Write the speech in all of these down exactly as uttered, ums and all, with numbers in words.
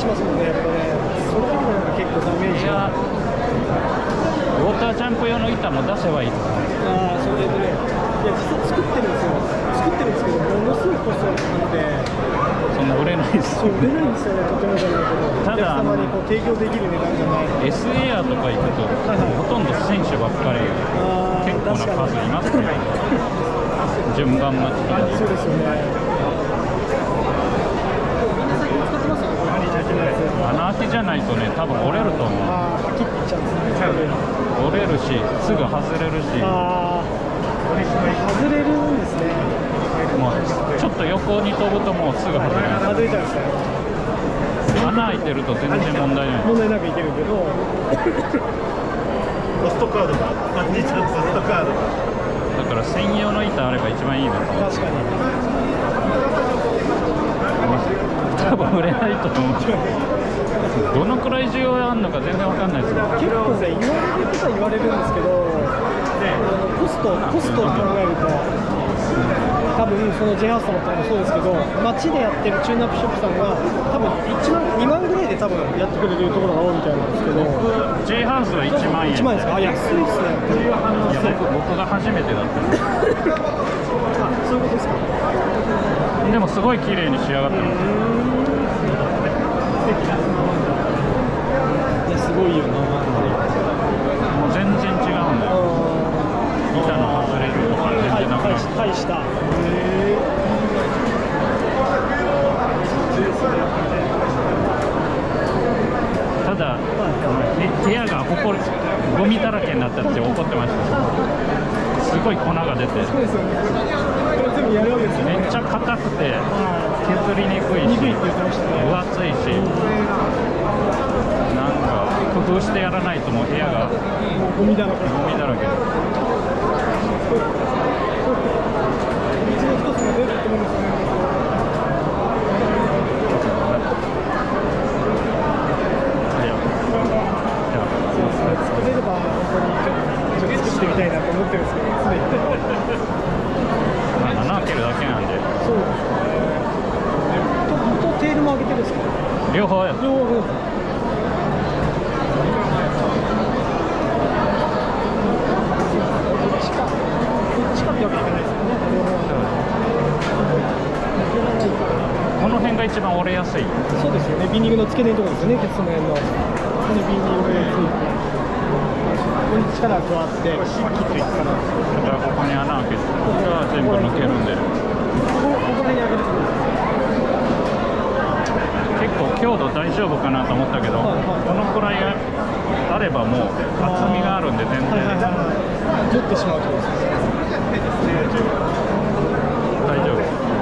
しますもんね、やっぱね。それが結構ダメージが。 ウォータージャンプ用の板も出せばいいと思う。 ああ、それでね、いや、実は作ってるんですよ。作ってるんですけど、ものすごいコストがかかって、 そんな売れないです。 そう、売れないんですよね、とてもじゃないけど、 ただお客様にこう提供できる値段じゃない。 エスエアとか行くと、 はいはい、 ほとんど選手ばっかり、 あ結構な数いますね。順番待ちとか。 そうですよね。みんな最近使ってますよね、これ、ハニージャーキのやつ。 穴開きじゃないとね、多分折れると思う。 ああ、切っていっちゃうんですね。 折れるし、すぐ外れるし。 ああ、外れるんですね。 もうちょっと横に飛ぶともうすぐ外れる。 外れちゃうんですね。 穴開いてると全然問題ない。 問題なくいけるけど。 ポストカードが、ハニージャーポストカードが。 だから専用の板あれば一番いいです。 確かに。 多分売れないと思う。どのくらい需要あるのか全然わかんないですけど。 結構ね、言われることは言われるんですけど、コスト、コストを考えると、多分その J ハウスさんもそうですけど、街でやってるチューンアップショップさんが、多分いちまん、にまんぐらいで多分やってくれるところが多いみたいなんですけど、 J ハウスはいちまんえん。 いちまんえんですか？あ、安いですね。 いや、僕、僕が初めてだったんです。 あ、そういうことですか。 でもすごい綺麗に仕上がってます。 いや、すごいよな。 もう全然違うんだよ。板の外れるとか全然なくなる。 大した。 ただ、部屋がほこり、ゴミだらけになったって怒ってました。すごい粉が出て。 そうですよね。これ全部やるわけですよね。 めっちゃ硬くて削りにくいし、 鈍いって言ってましたね。 分厚いし、なんか工夫してやらないともう部屋がゴミだらけ。 ゴミだらけ。 水の一つも出ると思うんですよね。作れれば本当にちょっと作ってみたいなと思ってるんですけど、常に。 まあ穴開けるだけなんで。 そうですね。と、とテールも上げてるんですか？ 両方や。 両方。どっちか、どっちかってわけにいかないですよね。 この辺が一番折れやすい。 そうですよね。ビーニングの付け根のところですよね。ケツの辺の。ここにビーニングがついて。ここに力が加わって、切っていくかな。 だからここに穴開けて、ここが全部抜けるんで。 ここ、ここら辺に開けてくるんですか？ 結構強度大丈夫かなと思ったけど、 はいはい、 このくらいあればもう厚みがあるんで全然取ってしまうとですね。 大丈夫。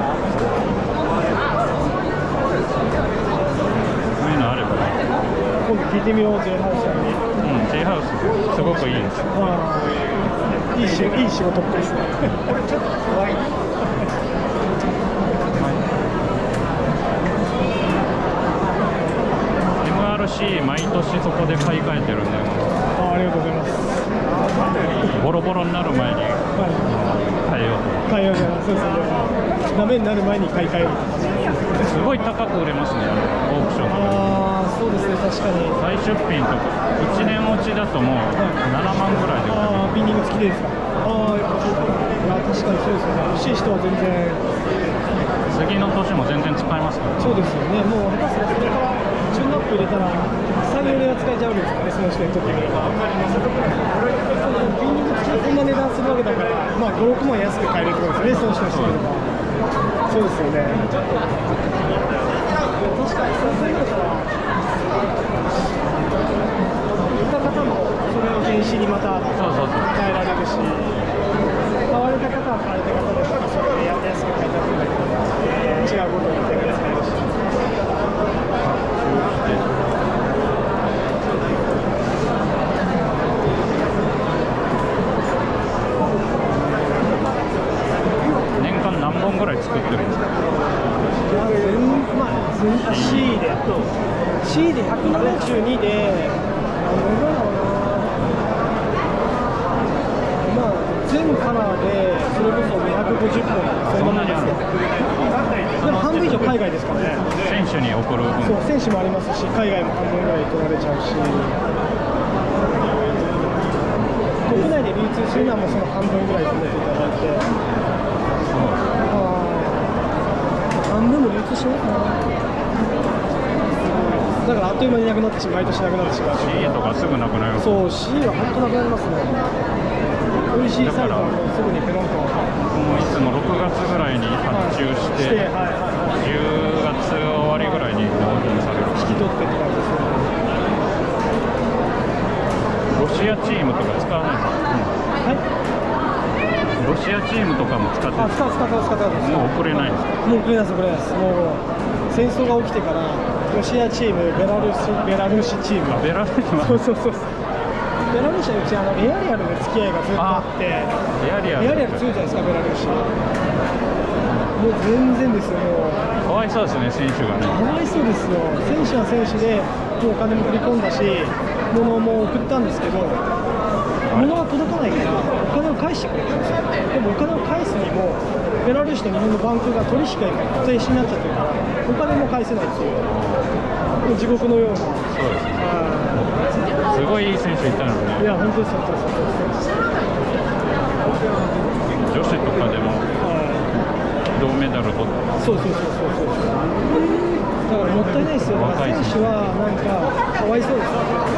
そういうのあればね。 今度聞いてみよう、J ハウスさんに。 うん、J ハウスすごくいいです。 いい仕いい仕事っぽいですね。これちょっと怖い。 エムアールシー 毎年そこで買い替えてるんで、 あ、ありがとうございます。 ボロボロになる前に変えようと思って。 変えようと思います。そうですね。ダメになる前に買い替える。 すごい高く売れますね、オークションとか。 ああ、そうですね、確かに。 再出品とかいちねん落ちだともうななまんぐらいで売れる。 ああ、ビーニング付きでですか。ああ、やっぱそうか。いや、確かにそうですよね。欲しい人は全然。 次の年も全然使えますから。 そうですよね。もう下手すらそれからチューンアップ入れたらさん、よねんは使えちゃうんですかね、その人にとってみれば。ビーニング付きでこんな値段するわけだから、まあご、ろくまん安く買えるってことですね、その人にしてみれば。そうですよね。確かにそういうことは、売った方もそれを原資にまた変えられるし、買われた方は買われた方で、またそれで安く買えた分だけど、違うことに手が使えるし。 年間何本ぐらい作ってるんですか？ まあ、C で、C でひゃくななじゅうにで、何本ぐらいだろうな、まあ、 全カラーでそれこそにひゃくごじゅっぽんそんなもんですよ。でも半分以上海外ですからね。 選手に送る分。 そう選手もありますし、海外も半分ぐらい取られちゃうし、国内で流通するのはもうその半分ぐらい取っていただいて、半分も流通しないかな。だからあっという間になくなってしまう、毎年なくなってしまう。 シー とかすぐなくなります。 そう シー は本当なくなりますね。美味しいサイズはもうすぐにペロンと。 もういつもろくがつぐらいに発注して、じゅうがつ終わりぐらいに納品される。 引き取ってって感じですね。 ロシアチームとか使わないですか？ はい。 ロシアチームとかも使ってあ、使う使う使う使う。 もう送れないんですか？ もう送れないです送れないです。もう戦争が起きてからロシアチーム、ベラルーシベラルーシチーム。 ベラルーシはそうそうそう。ベラルーシはうちあのエアリアルで付き合いがずっとあって、エエアリアルアリアル強いじゃないですかベラルーシ。もう全然ですよもう。 かわいそうですね選手がね。 かわいそうですよ。選手は選手でもうお金も振り込んだし、物も送ったんですけど、物が届かないからお金を返してくれるんですよ。でもお金を返すにもベラルーシと日本のバンクが取引が停止になっちゃってるからお金も返せないっていう、もう地獄のような。 そうですね。すごいいい選手いたのね。 いや本当です本当です本当です。 女子とかでも銅メダル取って。 そうそうそうそうそう。だからもったいないですよ。選手はなんかかわいそうです。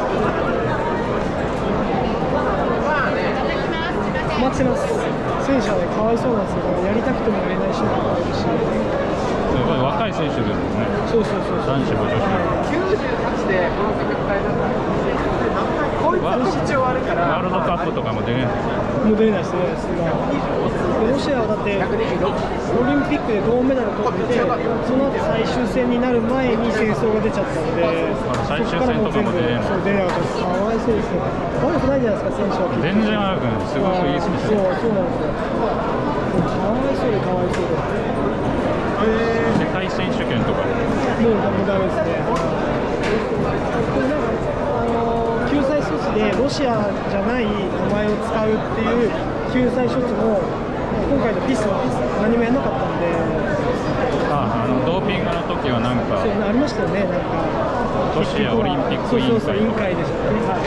待ってます。選手はねかわいそうなんですよ。やりたくてもやれない人もいるし。 すごい若い選手ですね。 そうそうそう。 男子も女子も。 きゅうじゅうはちでこの価格帯だったら、こいつの特徴あるから。 ワールドカップとかも出れない。 もう出れないですね。ロシアはだってオリンピックで銅メダル取ってその後最終戦になる前に戦争が出ちゃったので、 最終戦とかも出れない。 そう出れなかった。かわいそうですよ。悪くないじゃないですか選手は。 全然悪くない。すごくいい選手。 そうそうなんですよ。かわいそうでかわいそうで。 世界選手権とかももうダメですね。あの救済措置でロシアじゃない名前を使うっていう救済措置も今回のピスは何もやらなかったんで。 ああのドーピングの時はなんかそうありましたよね。なんかロシアオリンピック委員会そうそうそう委員会でしたね。はい。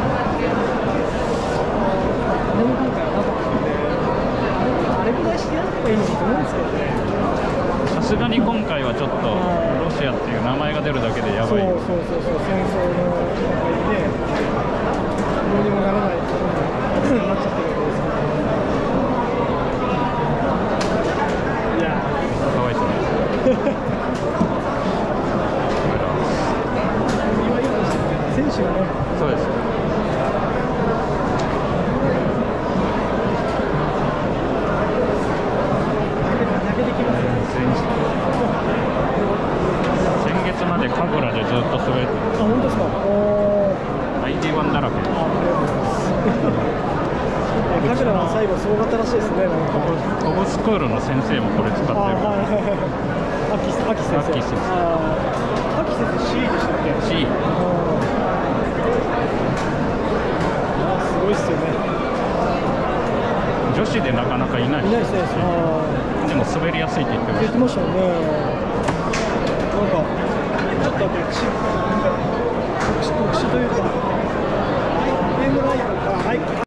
何も今回はなかったんで、あれぐらいしてやればいいのにと思うんですけどね。 さすがに今回はちょっとロシアっていう名前が出るだけでやばい。 そうそうそうそう戦争の中でどうにもならないことになっちゃってるわけですから。いやかわいそうです選手がね。 そうです。 泣けてきますね。 先月まで神楽でずっと滑ってあ、本当ですか。おアイディーワンだらけ。 あ、ありがとうございます。カグラは最後すごかったらしいですね。なんかコブスクールの先生もこれ使ってる。 あ、はいはいはい。秋秋先生。 秋先生。 あ、秋先生 C でしたっけ C。 あ、すごいっすよね。 女子でなかなかいない。 いないですね。 でも滑りやすいって言ってました。 言ってましたよね。なんかちょっと特殊特殊というかゲーム内容